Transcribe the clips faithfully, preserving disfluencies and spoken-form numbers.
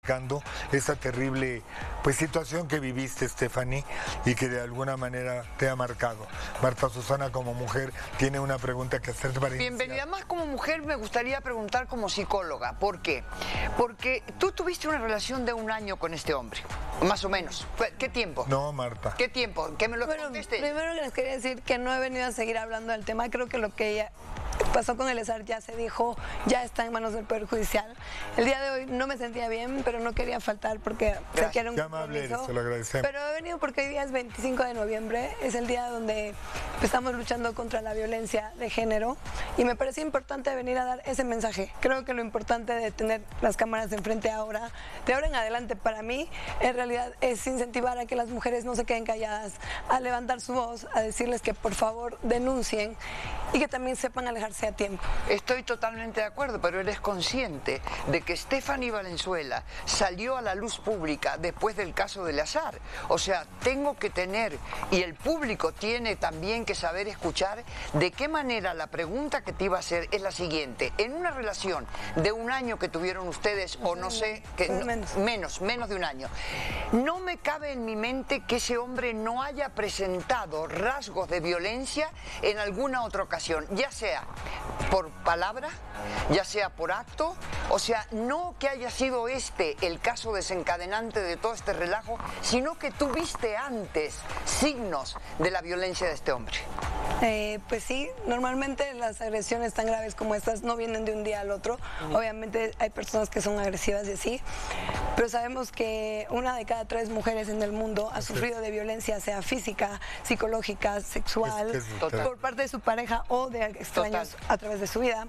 platicando esa terrible pues situación que viviste, Stephanie, y que de alguna manera te ha marcado. Marta Susana, como mujer, tiene una pregunta que hacerte para iniciar. Bienvenida. Más como mujer me gustaría preguntar como psicóloga. ¿Por qué? Porque tú tuviste una relación de un año con este hombre, más o menos. ¿Qué tiempo? No, Marta. ¿Qué tiempo? Que me lo Bueno, conteste. primero les quería decir que no he venido a seguir hablando del tema. Creo que lo que ella pasó con Eleazar ya se dijo, ya está en manos del Poder Judicial. El día de hoy no me sentía bien, pero no quería faltar porque Gracias. sé que era un Qué amable eres, compromiso. se lo agradecemos. Pero he venido porque hoy día es veinticinco de noviembre, es el día donde estamos luchando contra la violencia de género y me parecía importante venir a dar ese mensaje. Creo que lo importante de tener las cámaras enfrente ahora, de ahora en adelante para mí, en realidad es incentivar a que las mujeres no se queden calladas, a levantar su voz, a decirles que por favor denuncien y que también sepan alejarse a tiempo. Estoy totalmente de acuerdo, pero eres consciente de que Stephanie Valenzuela salió a la luz pública después del caso de Eleazar. O sea, tengo que tener, y el público tiene también que saber escuchar de qué manera la pregunta que te iba a hacer es la siguiente. En una relación de un año que tuvieron ustedes, o no sé, que no, menos. menos, menos de un año, no me cabe en mi mente que ese hombre no haya presentado rasgos de violencia en alguna otra ocasión, ya sea por palabra, ya sea por acto, o sea, no que haya sido este el caso desencadenante de todo este relajo, sino que tú viste antes signos de la violencia de este hombre. Eh, pues sí, normalmente las agresiones tan graves como estas no vienen de un día al otro. Uh-huh. Obviamente hay personas que son agresivas y así, pero sabemos que una de cada tres mujeres en el mundo ha sufrido de violencia, sea física, psicológica, sexual, es, es por parte de su pareja o de extraños Total. a través de su vida.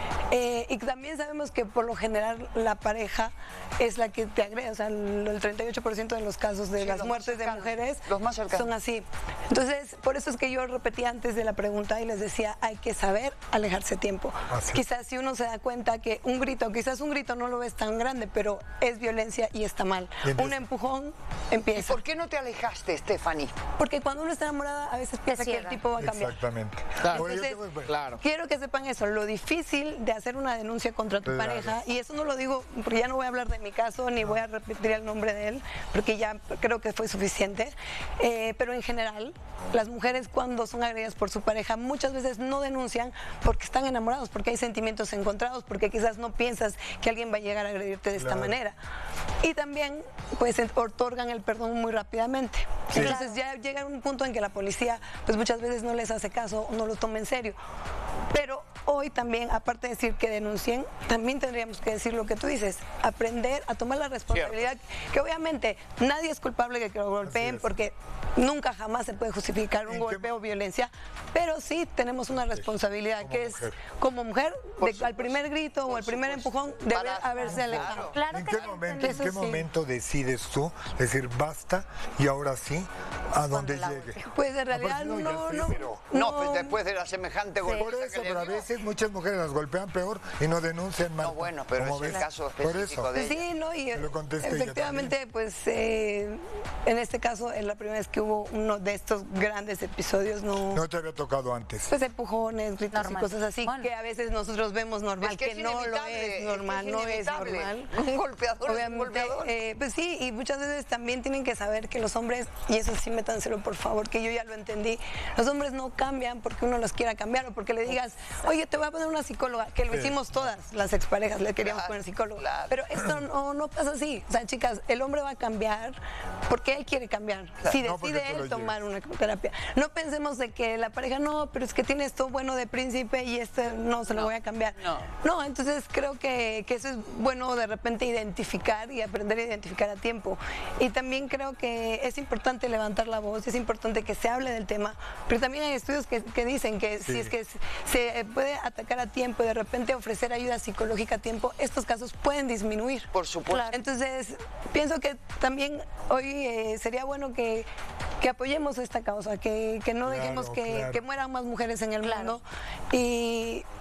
Eh, y también sabemos que por lo general la pareja es la que te agrede, o sea, el treinta y ocho por ciento de los casos de sí, las muertes de mujeres los más son así. Entonces, por eso es que yo repetí antes de la pregunta y les decía, hay que saber alejarse a tiempo. Así. Quizás si uno se da cuenta que un grito, quizás un grito no lo ves tan grande, pero es violencia y está mal. Un empujón empieza. ¿Y por qué no te alejaste, Stephanie? Porque cuando uno está enamorada a veces piensa que el tipo va a cambiar. Exactamente. Claro. Entonces, claro. quiero que sepan eso, lo difícil de hacer una denuncia contra tu claro. pareja, y eso no lo digo porque ya no voy a hablar de mi caso, ni voy a repetir el nombre de él, porque ya creo que fue suficiente, eh, pero en general, las mujeres cuando son agredidas por su pareja muchas veces no denuncian porque están enamorados, porque hay sentimientos encontrados, porque quizás no piensas que alguien va a llegar a agredirte de esta claro. manera. Y también pues otorgan el perdón muy rápidamente. Sí. Entonces ya llega un punto en que la policía pues muchas veces no les hace caso o no lo toma en serio. Pero hoy también, aparte de decir que denuncien, también tendríamos que decir lo que tú dices, aprender a tomar la responsabilidad, Cierto. que obviamente nadie es culpable de que lo golpeen porque nunca jamás se puede justificar un golpe o violencia, pero sí tenemos una responsabilidad como que mujer. es como mujer, de, al primer grito o al primer empujón debe haberse alejado. Claro. ¿En qué, momento, ¿en qué sí. momento decides tú decir basta y ahora sí a dónde llegue? Pues en realidad no, no, no, pero, no, no, pues después de la semejante sí. golpe. Por eso, pero a veces muchas mujeres las golpean peor y no denuncian más. No, bueno, pero es ves? el caso específico de ella. Sí, no, y efectivamente, pues eh, en este caso es la primera vez que hubo uno de estos grandes episodios. No, no te había tocado antes. Pues empujones, gritos normal. y cosas así, bueno. que a veces nosotros vemos normal, es que, que es no lo es normal, es no es normal. Un golpeador Obviamente, es un golpeador. Eh, pues sí, y muchas veces también tienen que saber que los hombres, y eso sí métanselo por favor, que yo ya lo entendí, los hombres no cambian porque uno los quiera cambiar o porque le digas, oye, te voy a poner una psicóloga, que lo hicimos todas las exparejas, le queríamos claro, poner psicóloga. Claro. Pero esto no, no pasa así. O sea, chicas, el hombre va a cambiar porque él quiere cambiar. Claro. Si decide no él tomar una terapia. No pensemos de que la pareja, no, pero es que tiene esto bueno de príncipe y este no se lo no, voy a cambiar. No, no entonces creo que, que eso es bueno de repente identificar y aprender a identificar a tiempo. Y también creo que es importante levantar la voz, es importante que se hable del tema, pero también hay estudios que, que dicen que sí. si es que se puede atacar a tiempo y de repente ofrecer ayuda psicológica a tiempo, estos casos pueden disminuir. Por supuesto. Claro. Entonces, pienso que también hoy eh, sería bueno que, que apoyemos esta causa, que, que no claro, dejemos que, claro. que mueran más mujeres en el claro. mundo y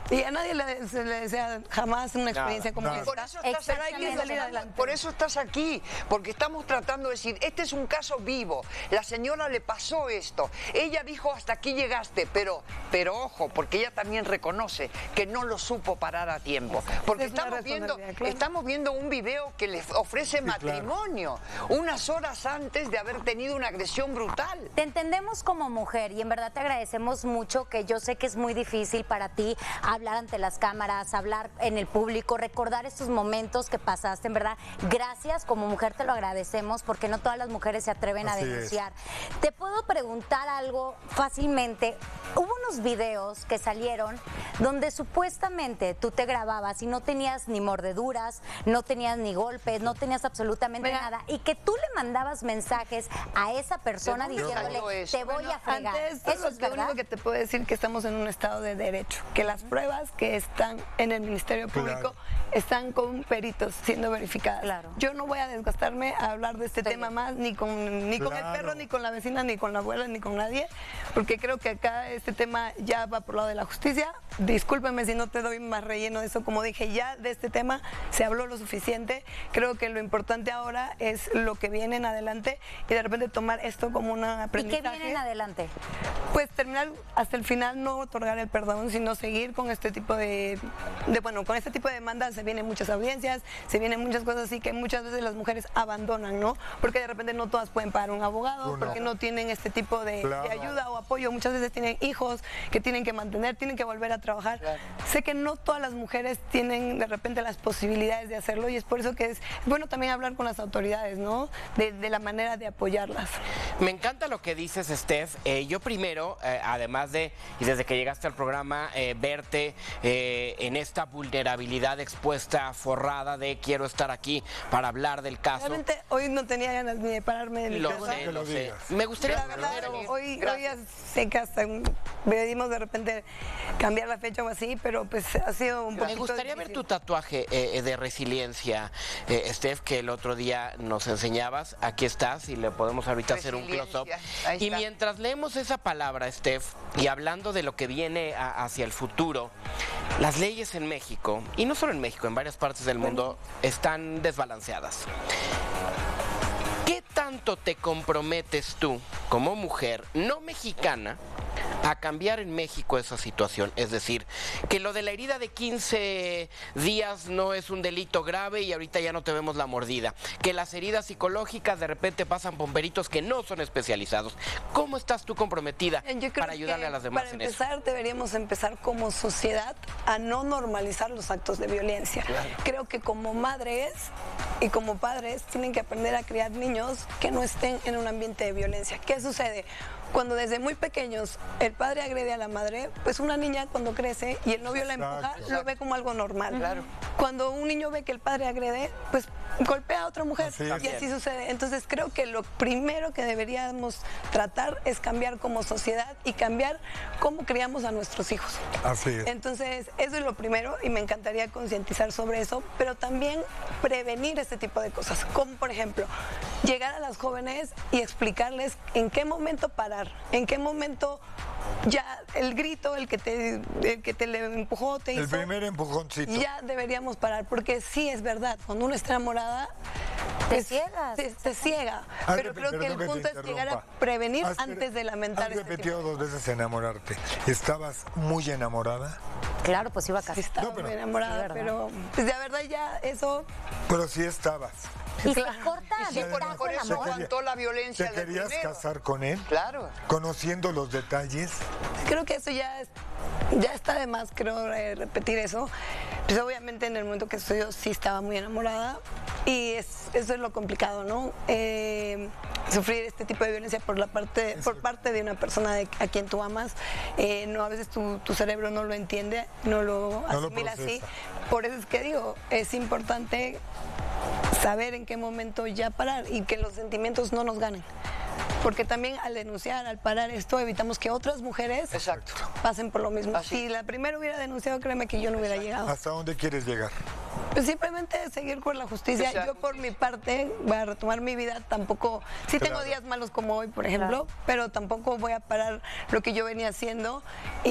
Y a nadie le, se le desea jamás una experiencia Nada, como nada. esta. Por eso estás Pero hay aquí, que salir adelante. por eso estás aquí, porque estamos tratando de decir, este es un caso vivo, la señora le pasó esto, ella dijo hasta aquí llegaste, pero, pero ojo, porque ella también reconoce que no lo supo parar a tiempo, porque Es la estamos viendo, responsabilidad, claro. estamos viendo un video que le ofrece claro. matrimonio, unas horas antes de haber tenido una agresión brutal. Te entendemos como mujer y en verdad te agradecemos mucho, que yo sé que es muy difícil para ti hablar ante las cámaras, hablar en el público, recordar estos momentos que pasaste, en verdad. Gracias, como mujer te lo agradecemos, porque no todas las mujeres se atreven Así a denunciar. Te puedo preguntar algo fácilmente. Hubo unos videos que salieron donde supuestamente tú te grababas y no tenías ni mordeduras, no tenías ni golpes, no tenías absolutamente Mira, nada, y que tú le mandabas mensajes a esa persona ¿De dónde diciéndole, salió eso? te voy a fregar. Ante esto, Eso es lo verdad. único que te puedo decir que estamos en un estado de derecho, que las pruebas que están en el Ministerio Público Claro. están con peritos siendo verificadas. Claro. Yo no voy a desgastarme a hablar de este Sí. tema más, ni con ni con el Claro. perro, ni con la vecina, ni con la abuela, ni con nadie, porque creo que acá este tema ya va por lado de la justicia. Discúlpeme si no te doy más relleno de eso, como dije, ya de este tema se habló lo suficiente. Creo que lo importante ahora es lo que viene en adelante y de repente tomar esto como un ¿Y qué aprendizaje. viene en adelante? Pues terminar hasta el final, no otorgar el perdón, sino seguir con este tipo de, de bueno, con este tipo de demandas se vienen muchas audiencias, se vienen muchas cosas así que muchas veces las mujeres abandonan, ¿no? Porque de repente no todas pueden pagar un abogado, Tú no. porque no tienen este tipo de, Claro. de ayuda o apoyo, muchas veces tienen hijos que tienen que mantener, tienen que volver a trabajar. Claro. Sé que no todas las mujeres tienen de repente las posibilidades de hacerlo y es por eso que es bueno también hablar con las autoridades, ¿no? De, de la manera de apoyarlas. Me encanta lo que dices, Steph. Eh, yo primero, eh, además de, y desde que llegaste al programa, eh, verte eh, en esta vulnerabilidad expuesta, forrada de quiero estar aquí para hablar del caso. Realmente hoy no tenía ganas ni de pararme de mi Lo casa. sé, que lo lo sé. digas. Me gustaría La verdad, primero- hoy, hoy Gracias. ya sé que hasta pedimos de repente cambiar la fecha o así, pero pues ha sido un poquito Me gustaría ver difícil. tu tatuaje eh, de resiliencia, eh, Steph, que el otro día nos enseñabas. Aquí estás y le podemos ahorita hacer un close-up. Resiliencia, ahí Y está. mientras leemos esa palabra, Steph, y hablando de lo que viene a- hacia el futuro, las leyes en México, y no solo en México, en varias partes del mundo, están desbalanceadas. ¿Qué tanto te comprometes tú, como mujer no mexicana, a cambiar en México esa situación? Es decir, que lo de la herida de quince días no es un delito grave y ahorita ya no te vemos la mordida. Que las heridas psicológicas de repente pasan bomberitos que no son especializados. ¿Cómo estás tú comprometida Yo creo para ayudarle que a las demás para en eso? empezar, deberíamos empezar como sociedad a no normalizar los actos de violencia. Creo que como madres y como padres tienen que aprender a criar niños que no estén en un ambiente de violencia. ¿Qué sucede? Cuando desde muy pequeños el padre agrede a la madre, pues una niña cuando crece y el novio la empuja, Exacto. lo ve como algo normal. Claro. Cuando un niño ve que el padre agrede, pues golpea a otra mujer Así y es. así sucede. Entonces creo que lo primero que deberíamos tratar es cambiar como sociedad y cambiar cómo criamos a nuestros hijos. Así es. Entonces, eso es lo primero y me encantaría concientizar sobre eso, pero también prevenir este tipo de cosas, como por ejemplo, llegar a las jóvenes y explicarles en qué momento parar, en qué momento ya el grito, el que te, el que te le empujó, te El hizo, primer empujoncito. ya deberíamos parar, porque sí es verdad, cuando uno está enamorada, Te pues, ciegas. Te, te ciega, Has pero repe- creo que perdón el te punto es llegar a interrumpa. prevenir Has- antes de lamentar Has este repetido tipo. dos veces enamorarte. ¿Estabas muy enamorada? Claro, pues iba a Sí casar. estaba No, pero- muy enamorada, Sí, ¿verdad? pero pues la verdad ya eso Pero sí estabas. Y Claro. se corta Y sí, de por, tajo por el eso amor. aguantó la violencia ¿Te del querías primero. casar con él? Claro. Conociendo los detalles. creo que eso ya es- ya está de más, creo, eh, repetir eso. Pues obviamente en el momento que estudió sí estaba muy enamorada y es, eso es lo complicado, ¿no? Eh, sufrir este tipo de violencia por la parte por parte de una persona de- a quien tú amas, eh, no, a veces tu, tu cerebro no lo entiende, no lo No lo asimila así. procesa. Por eso es que digo, es importante saber en qué momento ya parar y que los sentimientos no nos ganen. Porque también al denunciar, al parar esto, evitamos que otras mujeres Exacto. pasen por lo mismo. Así. Si la primera hubiera denunciado, créeme que yo no hubiera llegado. ¿Hasta dónde quieres llegar? Pues simplemente seguir con la justicia. O sea, yo por mi parte voy a retomar mi vida, tampoco, sí Claro. tengo días malos como hoy, por ejemplo, claro. pero tampoco voy a parar lo que yo venía haciendo.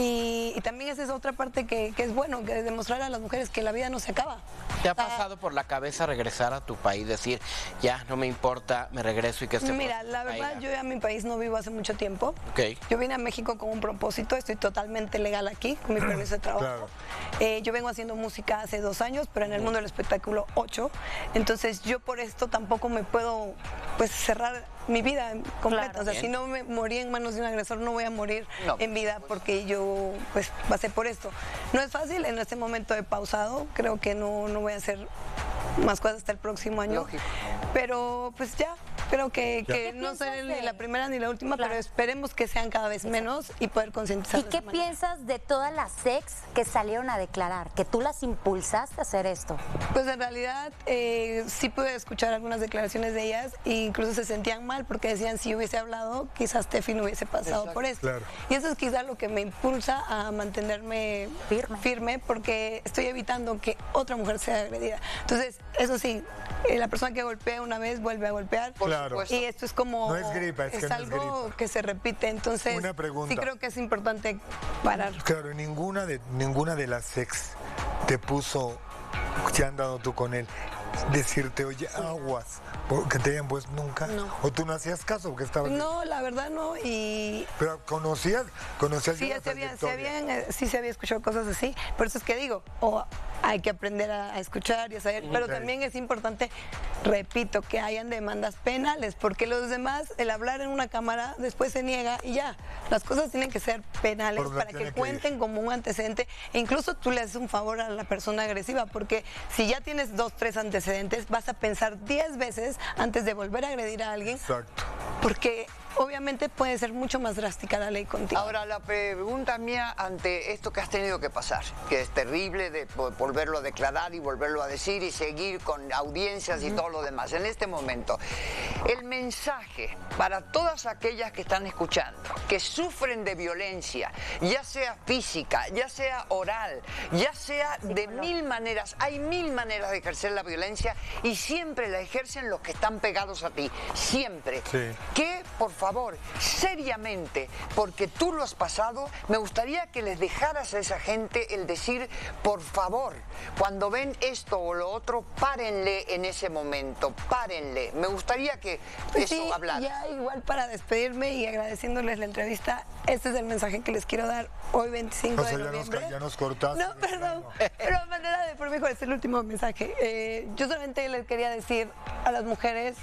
Y, y también esa es otra parte que, que es bueno, que es demostrar a las mujeres que la vida no se acaba. ¿Te ha pasado por la cabeza regresar a tu país, decir, ya, no me importa, me regreso y que este Mira, la verdad, yo a mi país no vivo hace mucho tiempo. Okay. Yo vine a México con un propósito, estoy totalmente legal aquí, con mi permiso de trabajo. Claro. Eh, yo vengo haciendo música hace dos años, pero en el mundo del espectáculo ocho. Entonces yo por esto tampoco me puedo pues cerrar mi vida completa. Claro, o sea, bien. Si no me morí en manos de un agresor, no voy a morir no, en vida pues. Porque yo pues pasé por esto. No es fácil, en este momento he pausado, creo que no, no voy a hacer más cosas hasta el próximo año. Lógico. Pero pues ya, creo que, que no soy ni la primera ni la última, claro. Pero esperemos que sean cada vez menos y poder concientizar. ¿Y qué piensas de todas las ex que salieron a declarar? ¿Que tú las impulsaste a hacer esto? Pues en realidad eh, sí pude escuchar algunas declaraciones de ellas e incluso se sentían mal porque decían si hubiese hablado, quizás Steffi no hubiese pasado Exacto. por esto. Claro. Y eso es quizás lo que me impulsa a mantenerme firme. firme porque estoy evitando que otra mujer sea agredida. Entonces, eso sí, eh, la persona que golpea una vez vuelve a golpear. Claro. Y esto es como... No es gripa, es, es que no algo es gripa. que se repite. Entonces, Una pregunta. sí creo que es importante parar. Claro, ninguna de, ninguna de las ex te puso, te han dado tú con él, decirte, oye, aguas, que te hayan puesto nunca. No. O tú no hacías caso porque estabas... No, la verdad no. Y... Pero conocías, conocías sí, se había, se habían, eh, sí se había escuchado cosas así. Por eso es que digo, o hay que aprender a, a escuchar y a saber. Pero okay. También es importante, repito, que hayan demandas penales, porque los demás, el hablar en una cámara, después se niega y ya. Las cosas tienen que ser penales para que, que cuenten ir. Como un antecedente. E incluso tú le haces un favor a la persona agresiva, porque si ya tienes dos, tres antecedentes, vas a pensar diez veces antes de volver a agredir a alguien. Exacto. Porque obviamente puede ser mucho más drástica la ley contigo. Ahora, la pregunta mía ante esto que has tenido que pasar, que es terrible de volverlo a declarar y volverlo a decir y seguir con audiencias y todo lo demás. En este momento, el mensaje para todas aquellas que están escuchando, que sufren de violencia, ya sea física, ya sea oral, ya sea de mil maneras, hay mil maneras de ejercer la violencia y siempre la ejercen los que están pegados a ti, siempre. Sí. Que, por favor, seriamente, porque tú lo has pasado, me gustaría que les dejaras a esa gente el decir, por favor, cuando ven esto o lo otro, párenle en ese momento, párenle. Me gustaría que eso sí, hablara. Ya igual para despedirme y agradeciéndoles la entrevista, este es el mensaje que les quiero dar hoy veinticinco o sea, de noviembre. Ya nos, ya nos cortaste. No, perdón, pero a manera de, por mi hijo, es el último mensaje. Eh, yo solamente les quería decir a las mujeres,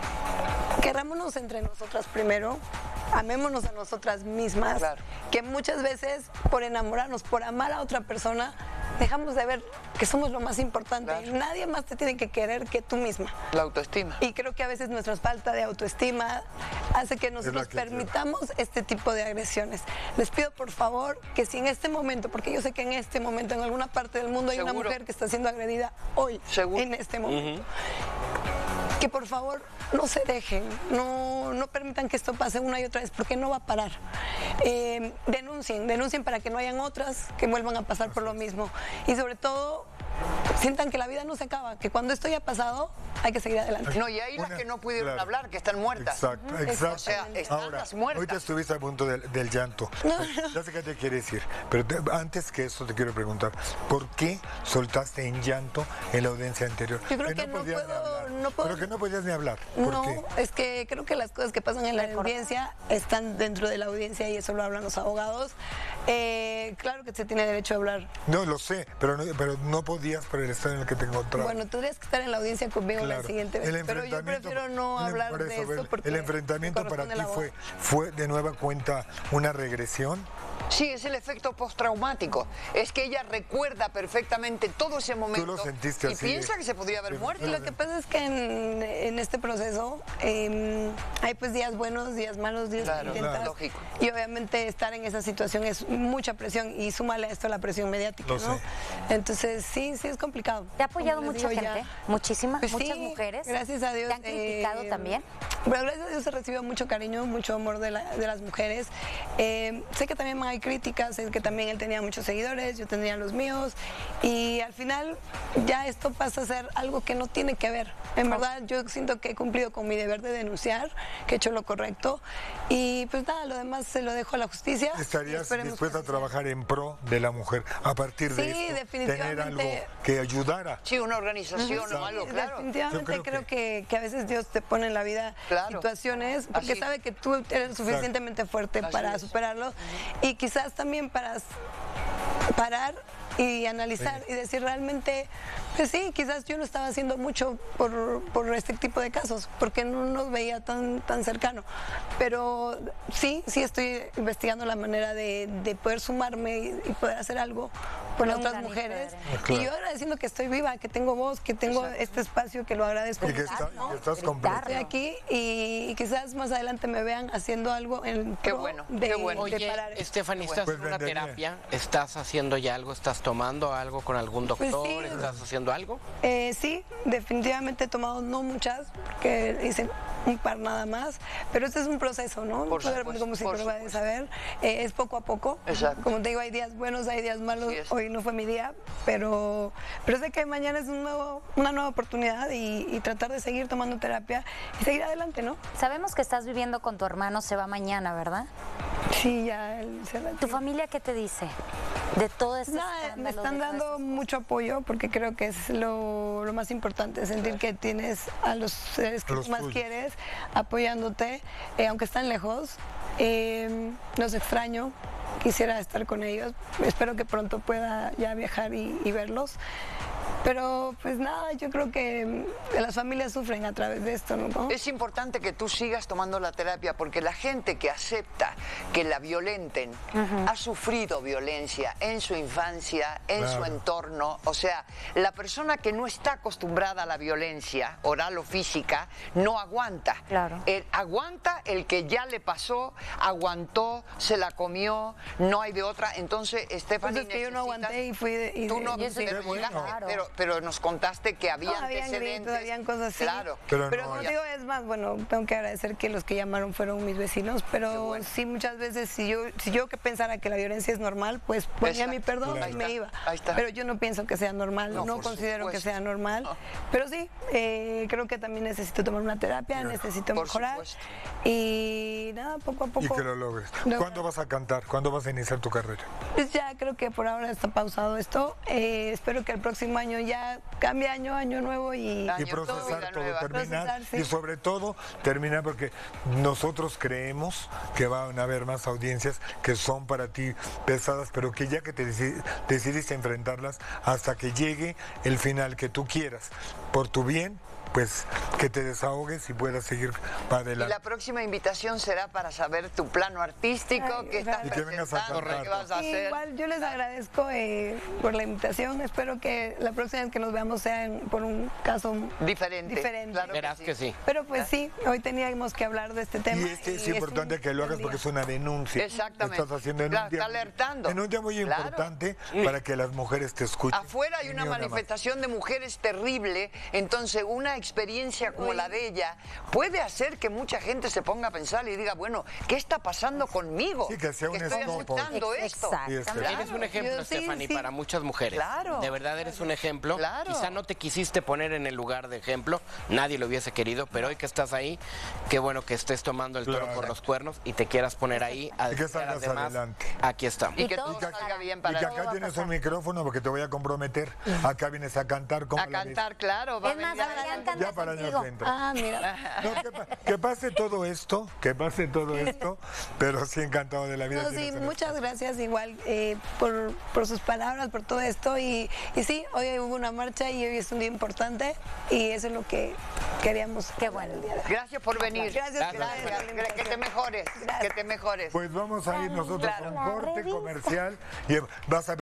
querrámonos entre nosotras primero, amémonos a nosotras mismas, claro. Que muchas veces por enamorarnos, por amar a otra persona, dejamos de ver que somos lo más importante. Claro. Nadie más te tiene que querer que tú misma. La autoestima. Y creo que a veces nuestra falta de autoestima hace que nosotros que permitamos creo. Este tipo de agresiones. Les pido por favor que si en este momento, porque yo sé que en este momento en alguna parte del mundo hay ¿Seguro? Una mujer que está siendo agredida hoy, ¿Seguro? En este momento, uh-huh. que por favor no se dejen, no, no permitan que esto pase una y otra vez, porque no va a parar. Eh, denuncien, denuncien para que no hayan otras que vuelvan a pasar por lo mismo. Y sobre todo, sientan que la vida no se acaba, que cuando esto ya ha pasado, hay que seguir adelante. No, y hay las que no pudieron claro. hablar, que están muertas. Exacto, exacto. O sea, están Ahora, las muertas. Ahorita estuviste al punto del, del llanto. No, no. Ya sé qué te quiere decir, pero te, antes que eso te quiero preguntar, ¿por qué soltaste en llanto en la audiencia anterior? Yo creo que, que no, no, puedo, no puedo... Pero que no podías ni hablar. ¿Por no, qué? Es que creo que las cosas que pasan en la audiencia están dentro de la audiencia y eso lo hablan los abogados. Eh, claro que se tiene derecho a hablar. No, lo sé, pero no, pero no podías por el estado en el que te encontraba. Bueno, tendrías que estar en la audiencia conmigo claro. la siguiente vez, pero yo prefiero no el, hablar de eso, esto porque el enfrentamiento para ti fue, fue de nueva cuenta una regresión. Sí, es el efecto postraumático. Es que ella recuerda perfectamente todo ese momento. Tú lo sentiste y así. Y piensa que se podría haber muerto. Y lo que pasa es que en, en este proceso eh, hay pues días buenos, días malos, días claro, intentas. Claro. Lógico. Y obviamente estar en esa situación es mucha presión y súmale a esto la presión mediática, lo ¿no? Sé. Entonces sí, sí es complicado. ¿Te ha apoyado mucha gente? Ya. Muchísimas, pues muchas sí, mujeres. Gracias a Dios. ¿Te han criticado eh, también? Pero gracias a Dios se recibe mucho cariño, mucho amor de, la, de las mujeres. Eh, sé que también hay críticas, es que también él tenía muchos seguidores, yo tenía los míos, y al final ya esto pasa a ser algo que no tiene que ver. En verdad yo siento que he cumplido con mi deber de denunciar, que he hecho lo correcto, y pues nada, lo demás se lo dejo a la justicia. ¿Estarías dispuesta a trabajar en pro de la mujer a partir de sí, esto? Definitivamente. Tener algo que ayudara. Sí, una organización sí, o algo, claro. Definitivamente creo, creo que... Que, que a veces Dios te pone en la vida claro. situaciones porque Así. sabe que tú eres suficientemente fuerte Así para es. superarlo uh-huh. y quizás también para parar y analizar sí. y decir realmente, pues sí, quizás yo no estaba haciendo mucho por, por este tipo de casos, porque no nos veía tan, tan cercano, pero sí, sí estoy investigando la manera de, de poder sumarme y, y poder hacer algo por las otras mujeres, claro. y yo agradeciendo que estoy viva, que tengo voz, que tengo Exacto. este espacio, que lo agradezco. Y que, está, ¿no? que estás completa. Estoy aquí y, y quizás más adelante me vean haciendo algo en qué bueno, de, qué bueno. Oye, de parar. Stephanie, ¿estás pues en una vendería. terapia? ¿Estás haciendo ya algo? ¿Estás tomando algo con algún doctor? Pues sí. ¿Estás haciendo algo? Eh, sí, definitivamente he tomado no muchas, porque hice un par nada más, pero este es un proceso, ¿no? Por supuesto, como psicóloga de saber, eh, es poco a poco. Exacto. Como te digo, hay días buenos, hay días malos, hoy no fue mi día, pero, pero sé que mañana es un nuevo, una nueva oportunidad y, y tratar de seguir tomando terapia y seguir adelante, ¿no? Sabemos que estás viviendo con tu hermano, se va mañana, ¿verdad? Sí, ya él se va. ¿Tu familia qué te dice de todo este no, me están dando mucho apoyo porque creo que es lo, lo más importante, sentir que tienes a los seres que los tú más tuyos. quieres apoyándote, eh, aunque están lejos. Eh, los extraño, quisiera estar con ellos, espero que pronto pueda ya viajar y, y verlos. Pero pues nada, yo creo que las familias sufren a través de esto, ¿no? Es importante que tú sigas tomando la terapia porque la gente que acepta que la violenten uh-huh. ha sufrido violencia en su infancia, en claro. su entorno. O sea, la persona que no está acostumbrada a la violencia oral o física no aguanta. Claro. El, aguanta el que ya le pasó, aguantó, se la comió, no hay de otra. Entonces, Stephanie, pues es que yo no aguanté y fui de, y tú no, y sí, pero, bueno. claro. pero pero nos contaste que había no, habían antecedentes. Gritos, habían cosas así. Claro. Pero, pero no, como ya. digo, es más, bueno, tengo que agradecer que los que llamaron fueron mis vecinos, pero bueno. sí, muchas veces, si yo si yo que pensara que la violencia es normal, pues ponía mi perdón claro. y me iba. Pero yo no pienso que sea normal, no, no considero supuesto. que sea normal. No. Pero sí, eh, creo que también necesito tomar una terapia, claro. necesito por mejorar. Supuesto. Y nada, poco a poco. Y que lo logres. Lo... ¿Cuándo vas a cantar? ¿Cuándo vas a iniciar tu carrera? Pues ya creo que por ahora está pausado esto. Eh, espero que el próximo año ya cambie año, año nuevo y, y procesar todo, todo terminar procesar, sí. y sobre todo terminar porque nosotros creemos que van a haber más audiencias que son para ti pesadas, pero que ya que te decidiste enfrentarlas hasta que llegue el final que tú quieras, por tu bien, pues que te desahogues y puedas seguir para adelante. Y la próxima invitación será para saber tu plano artístico, Ay, que estás y que vengas a qué vas a hacer. Igual yo les agradezco eh, por la invitación, espero que la próxima vez que nos veamos sea en, por un caso diferente. diferente. Claro Verás que que sí. sí. Pero pues sí, hoy teníamos que hablar de este tema. Y este es y importante es un, que lo hagas porque es una denuncia. Exactamente. Estás haciendo en la, un día, está alertando. En un día muy claro. importante para que las mujeres te escuchen. Afuera hay una manifestación más. de mujeres terrible, entonces una experiencia como la de ella puede hacer que mucha gente se ponga a pensar y diga, bueno, ¿qué está pasando conmigo? Sí, que sea un que estoy aceptando esto. Claro. Eres un ejemplo, Yo, Stephanie, sí, sí. para muchas mujeres. Claro. De verdad eres un ejemplo. Claro. Quizá no te quisiste poner en el lugar de ejemplo, nadie lo hubiese querido, pero hoy que estás ahí, qué bueno que estés tomando el toro claro. por los cuernos y te quieras poner ahí a y que salgas además, adelante. Aquí estamos. Y que todo salga bien para Y que acá tienes un micrófono porque te voy a comprometer. Acá vienes a cantar. ¿Cómo a cantar, claro. Va es más, a ya para el año centro. Ah, mira. No, que, que pase todo esto, que pase todo esto, pero sí encantado de la vida. No, sí, muchas gracias igual eh, por, por sus palabras, por todo esto y, y sí, hoy hubo una marcha y hoy es un día importante y eso es lo que queríamos. Qué bueno. Gracias por venir. Gracias, gracias. gracias. Que te mejores, gracias. que te mejores. Pues vamos a ir nosotros claro. a un corte comercial y vas a